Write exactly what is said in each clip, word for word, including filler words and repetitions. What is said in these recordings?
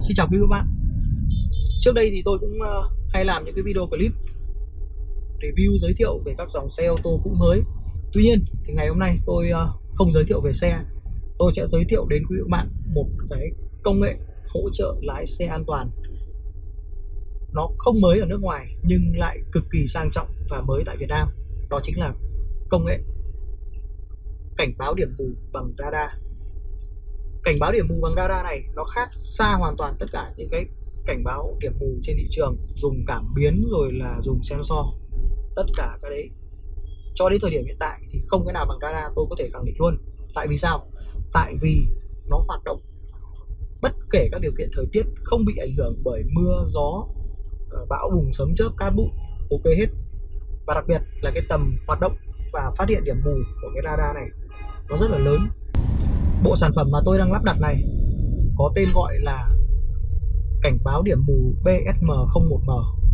Xin chào quý vị và các bạn. Trước đây thì tôi cũng uh, hay làm những cái video clip review giới thiệu về các dòng xe ô tô cũ mới. Tuy nhiên thì ngày hôm nay tôi uh, không giới thiệu về xe. Tôi sẽ giới thiệu đến quý vị và các bạn một cái công nghệ hỗ trợ lái xe an toàn. Nó không mới ở nước ngoài nhưng lại cực kỳ sang trọng và mới tại Việt Nam. Đó chính là công nghệ cảnh báo điểm mù bằng radar. Cảnh báo điểm mù bằng radar này nó khác xa hoàn toàn tất cả những cái cảnh báo điểm mù trên thị trường, dùng cảm biến rồi là dùng sensor. Tất cả cái đấy cho đến thời điểm hiện tại thì không cái nào bằng radar, tôi có thể khẳng định luôn. Tại vì sao? Tại vì nó hoạt động bất kể các điều kiện thời tiết, không bị ảnh hưởng bởi mưa, gió, bão bùng, sấm chớp, cát bụi, ok hết. Và đặc biệt là cái tầm hoạt động và phát hiện điểm mù của cái radar này nó rất là lớn. Bộ sản phẩm mà tôi đang lắp đặt này có tên gọi là cảnh báo điểm mù B S M không một M,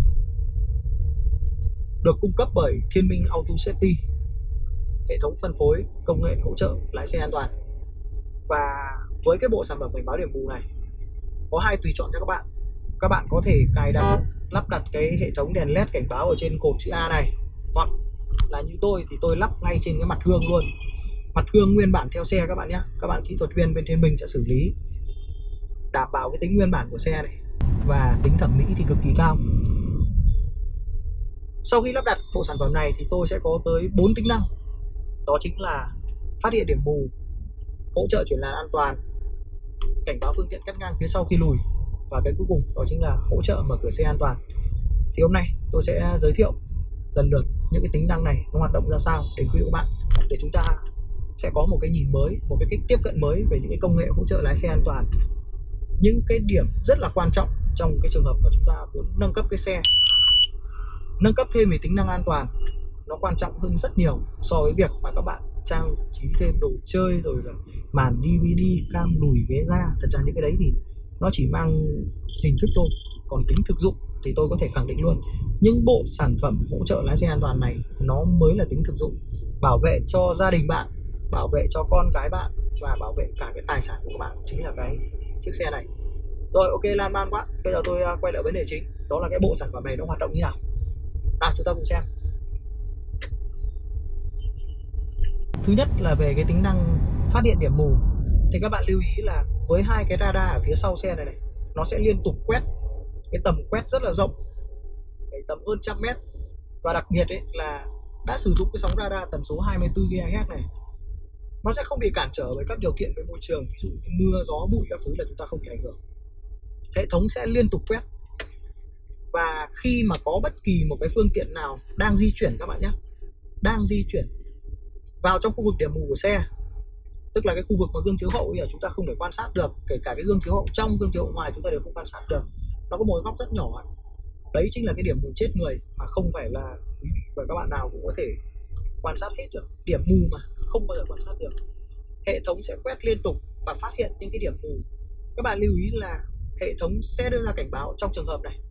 được cung cấp bởi Thiên Minh Auto Safety, hệ thống phân phối công nghệ hỗ trợ lái xe an toàn. Và với cái bộ sản phẩm cảnh báo điểm mù này có hai tùy chọn cho các bạn. Các bạn có thể cài đặt, lắp đặt cái hệ thống đèn led cảnh báo ở trên cột chữ A này, hoặc là như tôi thì tôi lắp ngay trên cái mặt gương luôn. Mặt gương nguyên bản theo xe các bạn nhé. Các bạn kỹ thuật viên bên Thiên Minh sẽ xử lý, đảm bảo cái tính nguyên bản của xe này và tính thẩm mỹ thì cực kỳ cao. Sau khi lắp đặt bộ sản phẩm này thì tôi sẽ có tới bốn tính năng. Đó chính là phát hiện điểm mù, hỗ trợ chuyển làn an toàn, cảnh báo phương tiện cắt ngang phía sau khi lùi, và cái cuối cùng đó chính là hỗ trợ mở cửa xe an toàn. Thì hôm nay tôi sẽ giới thiệu lần lượt những cái tính năng này nó hoạt động ra sao đến quý vị và các bạn, để chúng ta sẽ có một cái nhìn mới, một cái cách tiếp cận mới về những cái công nghệ hỗ trợ lái xe an toàn. Những cái điểm rất là quan trọng trong cái trường hợp mà chúng ta muốn nâng cấp cái xe, nâng cấp thêm về tính năng an toàn, nó quan trọng hơn rất nhiều so với việc mà các bạn trang trí thêm đồ chơi rồi là màn đê vê đê, cam lùi, ghế da. Thật ra những cái đấy thì nó chỉ mang hình thức thôi, còn tính thực dụng thì tôi có thể khẳng định luôn, những bộ sản phẩm hỗ trợ lái xe an toàn này nó mới là tính thực dụng, bảo vệ cho gia đình bạn, bảo vệ cho con cái bạn và bảo vệ cả cái tài sản của các bạn, chính là cái chiếc xe này. Rồi, ok, lan man quá. Bây giờ tôi quay lại vấn đề chính, đó là cái bộ sản phẩm này nó hoạt động như nào. Nào, chúng ta cùng xem. Thứ nhất là về cái tính năng phát hiện điểm mù. Thì các bạn lưu ý là với hai cái radar ở phía sau xe này này, nó sẽ liên tục quét, cái tầm quét rất là rộng, cái tầm hơn trăm mét. Và đặc biệt ấy là đã sử dụng cái sóng radar tần số hai mươi tư giga héc này, nó sẽ không bị cản trở bởi các điều kiện về môi trường, ví dụ như mưa, gió, bụi các thứ là chúng ta không bị ảnh hưởng. Hệ thống sẽ liên tục quét. Và khi mà có bất kỳ một cái phương tiện nào đang di chuyển các bạn nhé, đang di chuyển vào trong khu vực điểm mù của xe, tức là cái khu vực mà gương chiếu hậu ấy, chúng ta không thể quan sát được, kể cả cái gương chiếu hậu trong, gương chiếu hậu ngoài chúng ta đều không quan sát được. Nó có một góc rất nhỏ ấy. Đấy chính là cái điểm mù chết người mà không phải là quý vị và các bạn nào cũng có thể quan sát hết được. Điểm mù mà không bao giờ quan sát được. Hệ thống sẽ quét liên tục và phát hiện những cái điểm mù. Các bạn lưu ý là hệ thống sẽ đưa ra cảnh báo trong trường hợp này,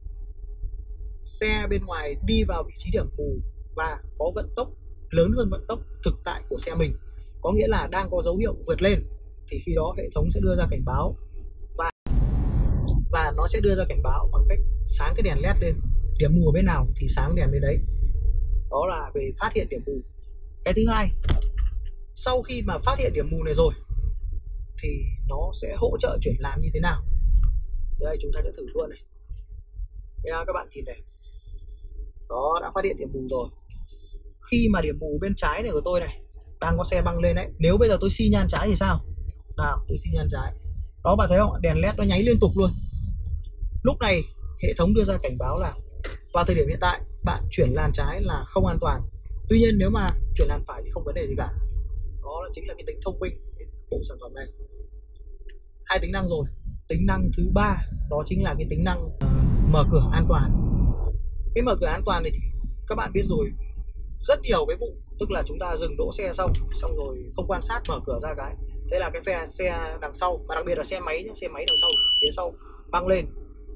xe bên ngoài đi vào vị trí điểm mù và có vận tốc lớn hơn vận tốc thực tại của xe mình, có nghĩa là đang có dấu hiệu vượt lên, thì khi đó hệ thống sẽ đưa ra cảnh báo và và nó sẽ đưa ra cảnh báo bằng cách sáng cái đèn led lên, điểm mù ở bên nào thì sáng đèn bên đấy. Đó là về phát hiện điểm mù. Cái thứ hai, sau khi mà phát hiện điểm mù này rồi thì nó sẽ hỗ trợ chuyển làn như thế nào. Đây, chúng ta sẽ thử luôn này. Đây, các bạn nhìn này, đó, đã phát hiện điểm mù rồi. Khi mà điểm mù bên trái này của tôi này đang có xe băng lên đấy, nếu bây giờ tôi xi nhan trái thì sao? Nào, tôi xi nhan trái, đó, bạn thấy không, đèn led nó nháy liên tục luôn. Lúc này hệ thống đưa ra cảnh báo là vào thời điểm hiện tại bạn chuyển làn trái là không an toàn. Tuy nhiên nếu mà chuyển làn phải thì không vấn đề gì cả. Đó là chính là cái tính thông minh của bộ sản phẩm này. Hai tính năng rồi. Tính năng thứ ba đó chính là cái tính năng uh, mở cửa an toàn. Cái mở cửa an toàn này thì các bạn biết rồi, rất nhiều cái vụ, tức là chúng ta dừng đỗ xe xong xong rồi không quan sát mở cửa ra cái, thế là cái phe xe đằng sau, và đặc biệt là xe máy nhé, xe máy đằng sau, phía sau băng lên,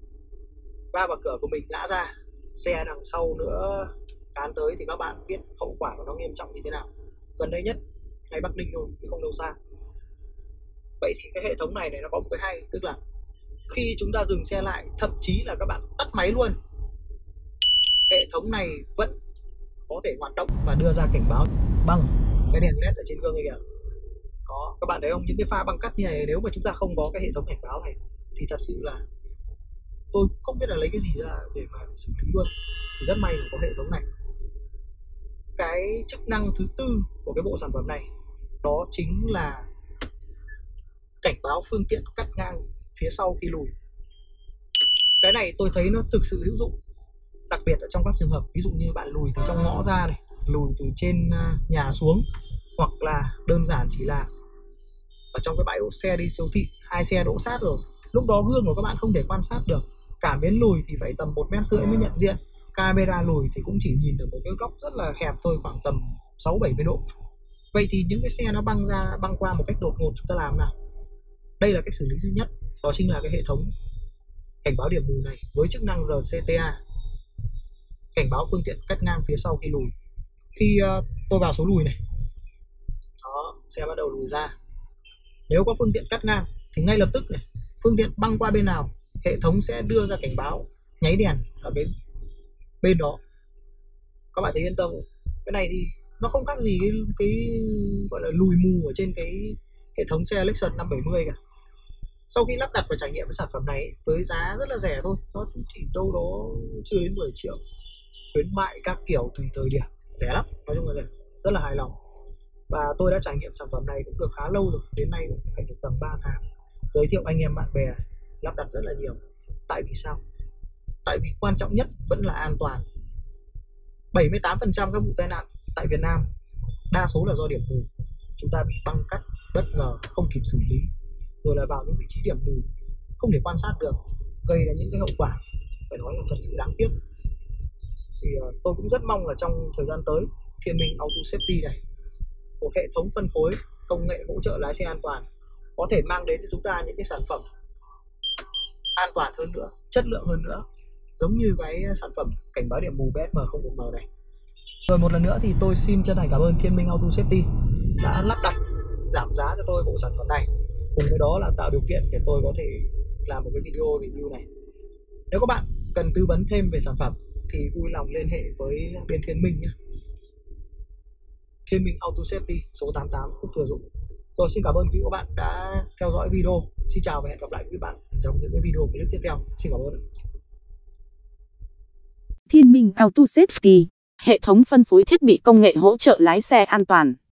va vào cửa của mình ngã ra, xe đằng sau nữa cán tới, thì các bạn biết hậu quả của nó nghiêm trọng như thế nào. Gần đây nhất ngay Bắc Ninh thôi, chứ không đâu xa. Vậy thì cái hệ thống này này nó có một cái hay, tức là khi chúng ta dừng xe lại, thậm chí là các bạn tắt máy luôn, hệ thống này vẫn có thể hoạt động và đưa ra cảnh báo bằng cái đèn led ở trên gương này kìa. Đó, các bạn thấy không, những cái pha băng cắt như này nếu mà chúng ta không có cái hệ thống cảnh báo này thì thật sự là tôi không biết là lấy cái gì ra để mà xử lý luôn. Thì rất may là có hệ thống này. Cái chức năng thứ tư của cái bộ sản phẩm này đó chính là cảnh báo phương tiện cắt ngang phía sau khi lùi. Cái này tôi thấy nó thực sự hữu dụng, đặc biệt ở trong các trường hợp ví dụ như bạn lùi từ trong ngõ ra này, lùi từ trên nhà xuống, hoặc là đơn giản chỉ là ở trong cái bãi đỗ xe đi siêu thị, hai xe đỗ sát rồi, lúc đó gương của các bạn không thể quan sát được, cảm biến lùi thì phải tầm một mét rưỡi mới nhận diện, camera lùi thì cũng chỉ nhìn được một cái góc rất là hẹp thôi, khoảng tầm sáu bảy mươi độ. Vậy thì những cái xe nó băng ra băng qua một cách đột ngột, chúng ta làm nào? Đây là cách xử lý duy nhất, đó chính là cái hệ thống cảnh báo điểm mù này với chức năng rờ xê tê a, cảnh báo phương tiện cắt ngang phía sau khi lùi. Khi uh, tôi vào số lùi này, đó, xe bắt đầu lùi ra, nếu có phương tiện cắt ngang thì ngay lập tức này, phương tiện băng qua bên nào, hệ thống sẽ đưa ra cảnh báo nháy đèn ở bên bên đó. Các bạn thấy yên tâm. Cái này thì nó không khác gì cái, cái gọi là lùi mù ở trên cái hệ thống xe Lexus năm bảy mươi cả. Sau khi lắp đặt và trải nghiệm cái sản phẩm này với giá rất là rẻ thôi, nó chỉ đâu đó chưa đến mười triệu, khuyến mại các kiểu tùy thời điểm, rẻ lắm, nói chung là rẻ, rất là hài lòng. Và tôi đã trải nghiệm sản phẩm này cũng được khá lâu rồi, đến nay cũng phải được tầm ba tháng, giới thiệu anh em bạn bè lắp đặt rất là nhiều. Tại vì sao? Tại vì quan trọng nhất vẫn là an toàn. Bảy mươi tám phần trăm các vụ tai nạn tại Việt Nam đa số là do điểm mù. Chúng ta bị băng cắt bất ngờ, không kịp xử lý, rồi là vào những vị trí điểm mù không thể quan sát được, gây ra những cái hậu quả phải nói là thật sự đáng tiếc. Thì uh, tôi cũng rất mong là trong thời gian tới, Thiên Minh Auto Safety này, một hệ thống phân phối công nghệ hỗ trợ lái xe an toàn, có thể mang đến cho chúng ta những cái sản phẩm an toàn hơn nữa, chất lượng hơn nữa, giống như cái sản phẩm cảnh báo điểm mù bê ét em không một M này. Rồi một lần nữa thì tôi xin chân thành cảm ơn Thiên Minh Auto Safety đã lắp đặt, giảm giá cho tôi bộ sản phẩm này, cùng với đó là tạo điều kiện để tôi có thể làm một cái video review này. Nếu các bạn cần tư vấn thêm về sản phẩm thì vui lòng liên hệ với bên Thiên Minh nhé. Thiên Minh Auto Safety số tám tám Khúc Thừa Dũng. Tôi xin cảm ơn quý các bạn đã theo dõi video. Xin chào và hẹn gặp lại quý bạn trong những cái video clip tiếp theo. Xin cảm ơn. Thiên Minh Auto Safety, hệ thống phân phối thiết bị công nghệ hỗ trợ lái xe an toàn.